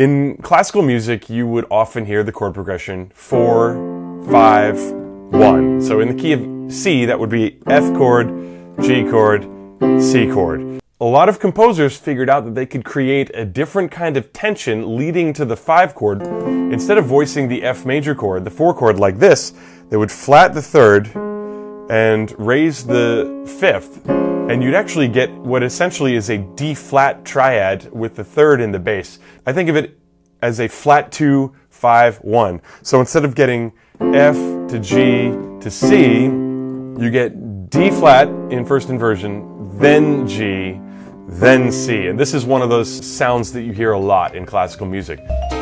In classical music, you would often hear the chord progression 4, 5, 1. So in the key of C, that would be F chord, G chord, C chord. A lot of composers figured out that they could create a different kind of tension leading to the 5 chord. Instead of voicing the F major chord, the 4 chord like this, they would flat the 3rd and raise the 5th, and you'd actually get what essentially is a D flat triad with the 3rd in the bass. I think of it as a flat 2, 5, 1. So instead of getting F to G to C, you get D flat in first inversion, then G, then C. And this is one of those sounds that you hear a lot in classical music.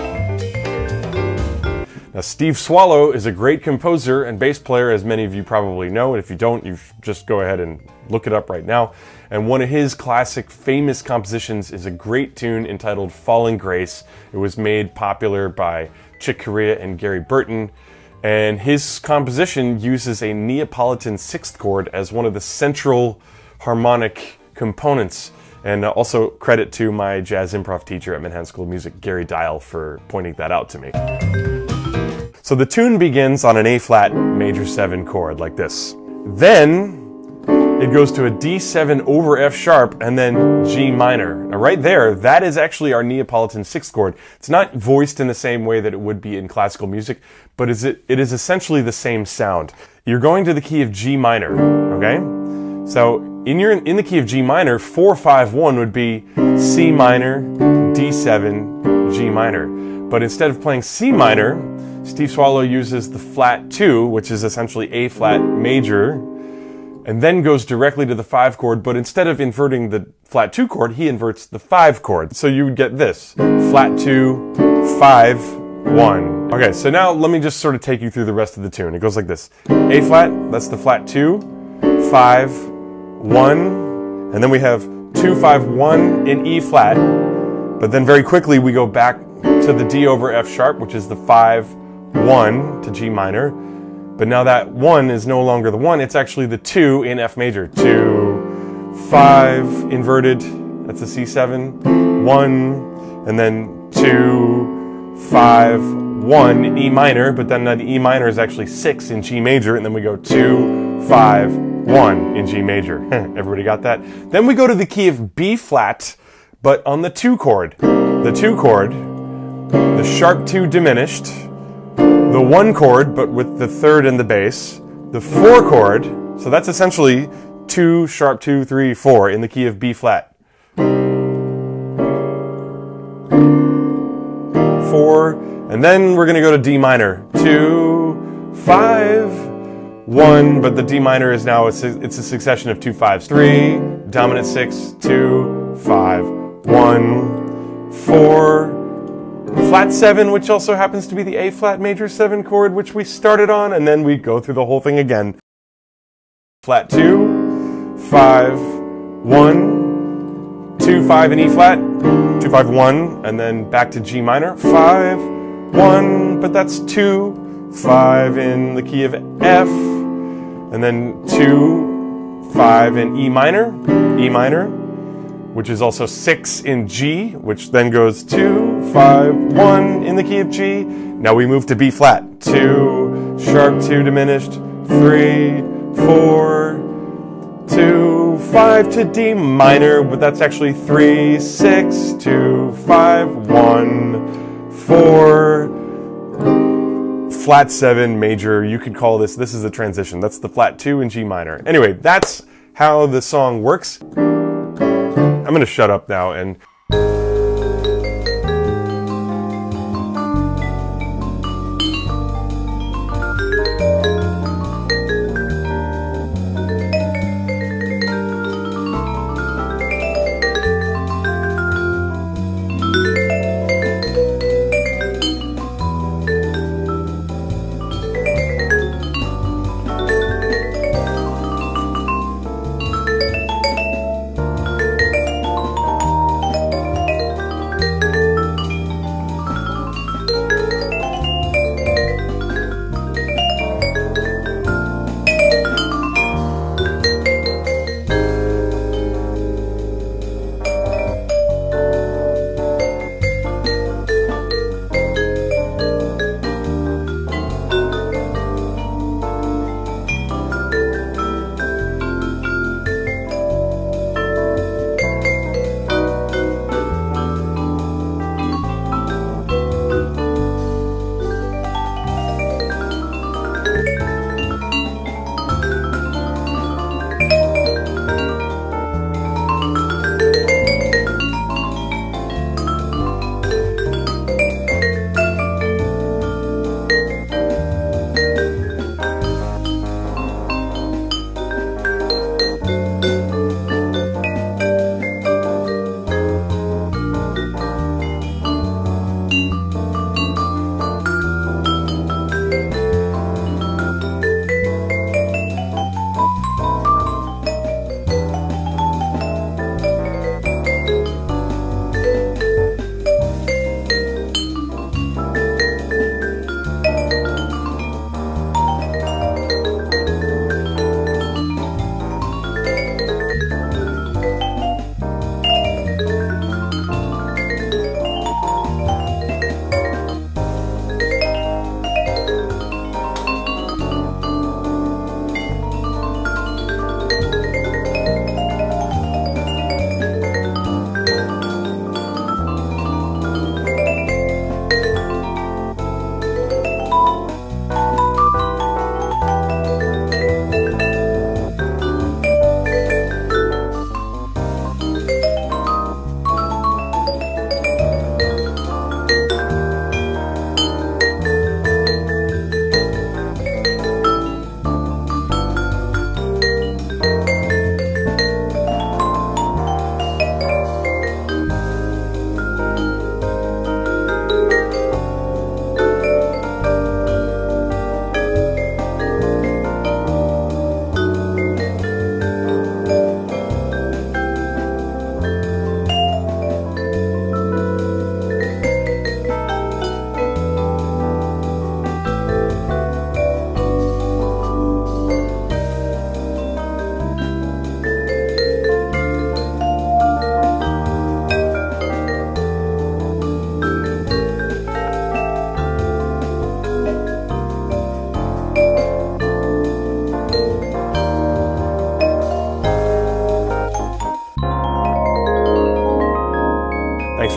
Now, Steve Swallow is a great composer and bass player, as many of you probably know. And if you don't, you just go ahead and look it up right now. And one of his classic famous compositions is a great tune entitled Falling Grace. It was made popular by Chick Corea and Gary Burton. And his composition uses a Neapolitan 6th chord as one of the central harmonic components. And also credit to my jazz improv teacher at Manhattan School of Music, Gary Dial, for pointing that out to me. So the tune begins on an A flat major 7 chord like this. Then it goes to a D7 over F sharp and then G minor. Now right there, that is actually our Neapolitan 6th chord. It's not voiced in the same way that it would be in classical music, but it is essentially the same sound. You're going to the key of G minor, okay? So in the key of G minor, 4, 5, 1 would be C minor, D7, G minor. But instead of playing C minor, Steve Swallow uses the flat 2, which is essentially A flat major, and then goes directly to the 5 chord, but instead of inverting the flat 2 chord, he inverts the 5 chord. So you would get this, flat 2, 5, 1. Okay, so now let me just sort of take you through the rest of the tune. It goes like this. A flat, that's the flat 2, 5, 1, and then we have 2, 5, 1 in E flat, but then very quickly we go back to the D over F sharp, which is the 5, 1 to G minor, but now that 1 is no longer the 1, it's actually the 2 in F major. 2, 5 inverted, that's a C7, 1, and then 2, 5, 1 in E minor, but then the E minor is actually 6 in G major, and then we go 2, 5, 1 in G major. Everybody got that? Then we go to the key of B flat, but on the 2 chord. The 2 chord, the sharp 2 diminished, the 1 chord, but with the 3rd in the bass, the 4 chord, so that's essentially 2, sharp 2, 3, 4 in the key of B flat. 4, and then we're going to go to D minor. 2, 5, 1, but the D minor is now, it's a succession of 2 5s. 3, dominant 6, 2, 5, 1, 4, flat 7, which also happens to be the A flat major 7 chord, which we started on, and then we go through the whole thing again. Flat 2, 5, 1, 2, 5 in E flat, 2, 5, 1, and then back to G minor, 5, 1, but that's 2, 5 in the key of F, and then 2, 5 in E minor, which is also 6 in G, which then goes 2, 5, 1 in the key of G. Now we move to B flat. 2, sharp 2 diminished, 3, 4, 2, 5 to D minor, but that's actually 3, 6, 2, 5, 1, 4, flat 7 major. You could call this is a transition. That's the flat 2 in G minor. Anyway, that's how the song works. I'm going to shut up now and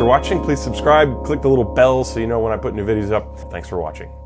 for watching. Please subscribe, click the little bell so you know when I put new videos up. Thanks for watching.